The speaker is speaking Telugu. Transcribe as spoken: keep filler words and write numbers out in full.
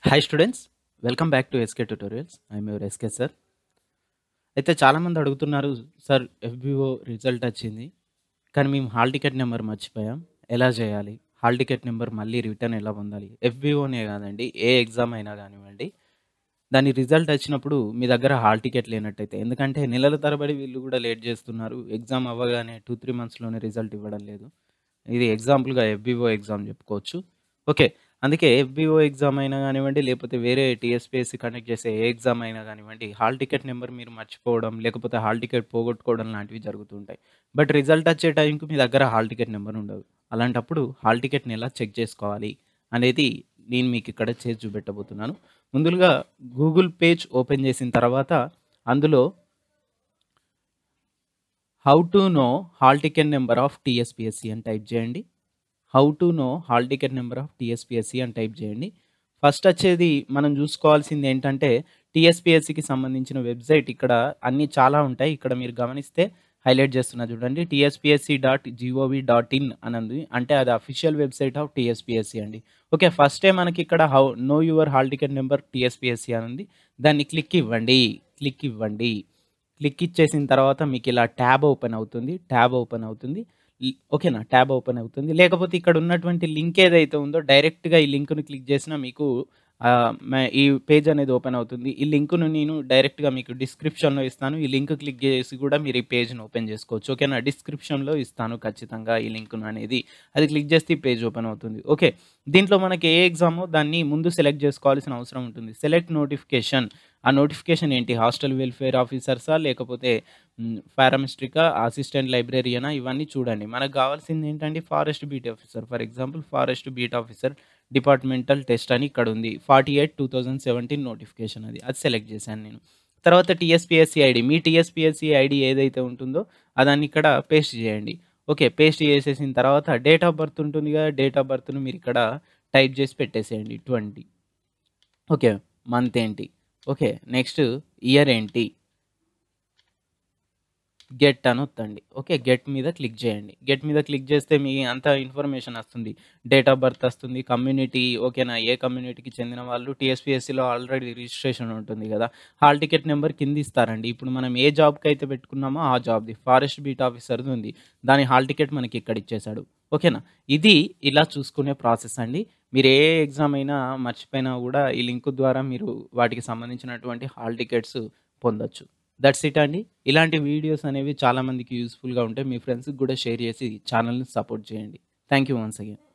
Hi students, welcome back to SK tutorials. I'm your SK sir. అయితే చాలామంది అడుగుతున్నారు, సార్ ఎఫ్బిఓ రిజల్ట్ వచ్చింది, కానీ మేము హాల్ టికెట్ నెంబర్ మర్చిపోయాం, ఎలా చేయాలి? హాల్ టికెట్ నెంబర్ మళ్ళీ రిటర్న్ ఎలా పొందాలి? ఎఫ్బిఓనే కాదండి, ఏ ఎగ్జామ్ అయినా కానివ్వండి, దాని రిజల్ట్ వచ్చినప్పుడు మీ దగ్గర హాల్ టికెట్ లేనట్టయితే, ఎందుకంటే నెలల తరబడి వీళ్ళు కూడా లేట్ చేస్తున్నారు. ఎగ్జామ్ అవ్వగానే టూ త్రీ మంత్స్లోనే రిజల్ట్ ఇవ్వడం లేదు. ఇది ఎగ్జాంపుల్‌గా ఎఫ్‌బీఓ ఎగ్జామ్ చెప్పుకోవచ్చు. ఓకే. అందుకే ఎఫ్‌బీఓ ఎగ్జామ్ అయినా గానివ్వండి, లేకపోతే వేరే టీఎస్‌పీఎస్‌సీ కండక్ట్ చేసే ఏ ఎగ్జామ్ అయినా గానివ్వండి, హాల్ టికెట్ నంబర్ మీరు మర్చిపోవడం, లేకపోతే హాల్ టికెట్ పోగొట్టుకోవడం లాంటివి జరుగుతూ ఉంటాయి. బట్ రిజల్ట్ వచ్చే టైంకి మీ దగ్గర హాల్ టికెట్ నంబర్ ఉండదు. అలాంటప్పుడు హాల్ టికెట్‌ని ఎలా చెక్ చేసుకోవాలి అనేది నేను మీకు ఇక్కడ చేసి చూపెట్టబోతున్నాను. ముందులుగా గూగుల్ పేజ్ ఓపెన్ చేసిన తర్వాత అందులో how to know hall ticket number of TSPSC అని టైప్ చేయండి. How to know hall ticket number of TSPSC అని టైప్ చేయండి. ఫస్ట్ వచ్చేది మనం చూసుకోవాల్సింది ఏంటంటే, టీఎస్‌పీఎస్‌సీకి సంబంధించిన వెబ్‌సైట్ ఇక్కడ అన్నీ చాలా ఉంటాయి. ఇక్కడ మీరు గమనిస్తే హైలైట్ చేస్తున్నా చూడండి. TSPSC dot gov dot in అని ఉంది. అంటే అది అఫీషియల్ వెబ్‌సైట్ ఆఫ్ టీఎస్‌పీఎస్‌సీ అండి. ఓకే. ఫస్టే మనకి ఇక్కడ how know your hall ticket number TSPSC అని ఉంది. దాన్ని క్లిక్ ఇవ్వండి. క్లిక్ ఇవ్వండి. క్లిక్ ఇచ్చేసిన తర్వాత మీకిలా ట్యాబ్ ఓపెన్ అవుతుంది. ట్యాబ్ ఓపెన్ అవుతుంది. ఈ ఓకేనా? ట్యాబ్ ఓపెన్ అవుతుంది. లేకపోతే ఇక్కడ ఉన్నటువంటి లింక్ ఏదైతే ఉందో డైరెక్ట్‌గా ఈ లింక్‌ని క్లిక్ చేసినా మీకు ఆహ్, మే ఈ పేజ్ అనేది ఓపెన్ అవుతుంది. ఈ లింక్‌ను నేను డైరెక్ట్‌గా మీకు డిస్క్రిప్షన్‌లో ఇస్తాను. ఈ లింక్ క్లిక్ చేసి కూడా మీరు ఈ పేజ్‌ని ఓపెన్ చేసుకోవచ్చు. ఓకేనా? డిస్క్రిప్షన్‌లో ఇస్తాను ఖచ్చితంగా ఈ లింక్‌ను అనేది. అది క్లిక్ చేస్తే ఈ పేజ్ ఓపెన్ అవుతుంది. ఓకే. దీంట్లో మనకి ఏ ఎగ్జామో దాన్ని ముందు సెలెక్ట్ చేసుకోవాల్సిన అవసరం ఉంటుంది. Select notification. ఆ నోటిఫికేషన్ ఏంటి? హాస్టల్ వెల్ఫేర్ ఆఫీసర్సా? లేకపోతే హ్మ్. పారామెట్రికా, అసిస్టెంట్ లైబ్రేరియనా ఇవన్నీ చూడండి. మనకు కావాల్సింది ఏంటంటే forest beat officer. For example forest beat officer departmental test అని ఇక్కడ ఉంది. Forty eight two thousand seventeen notification అది. అది సెలెక్ట్ చేశాను నేను. తర్వాత టీఎస్‌పీఎస్‌సీ ఐడీ. మీ టీఎస్‌పీఎస్‌సీ ఐడీ ఏదైతే ఉంటుందో అదాన్ని ఇక్కడ పేస్ట్ చేయండి. ఓకే. పేస్ట్ చేసేసిన తర్వాత డేట్ ఆఫ్ బర్త్ ఉంటుంది కదా! డేట్ ఆఫ్ బర్త్‌ను మీరు ఇక్కడ టైప్ చేసి పెట్టేసేయండి. ట్వంటీ. ఓకే. మంత్ ఏంటి? ఓకే. నెక్స్ట్ ఇయర్ ఏంటి? గెట్ అని ఒత్తండి. ఓకే. గెట్ మీద క్లిక్ చేయండి. గెట్ మీద క్లిక్ చేస్తే మీ అంతా ఇన్ఫర్మేషన్ వస్తుంది. డేట్ ఆఫ్ బర్త్ వస్తుంది. కమ్యూనిటీ ఓకేనా? ఏ కమ్యూనిటీకి చెందిన వాళ్ళు టీఎస్‌పీఎస్‌సీలో ఆల్రెడీ రిజిస్ట్రేషన్ ఉంటుంది గదా! హాల్ టికెట్ నంబర్ కింద ఇస్తారండి. ఇప్పుడు మనం ఏ జాబ్‌కైతే పెట్టుకున్నామో ఆ జాబ్‌ది. ఫారెస్ట్ బీట్ ఆఫీసర్‌ది ఉంది. దాని హాల్ టికెట్ మనకి ఇక్కడ ఇచ్చేసాడు. ఓకేనా? ఇది ఇలా చూసుకునే ప్రాసెస్ అండి. మీరు ఏ ఎగ్జామ్ అయినా మర్చిపోయినా గూడా ఈ లింక్ ద్వారా మీరు వాటికి సంబంధించినటువంటి హాల్ టికెట్స్ పొందొచ్చు. దట్స్ ఇట్ అండి. ఇలాంటి వీడియోస్ అనేవి చాలా మందికి యూజ్‌ఫుల్‌గా ఉంటాయి. మీ ఫ్రెండ్స్‌కి గూడా షేర్ చేసి ఛానెల్‌ని సపోర్ట్ చేయండి. Thank you once again.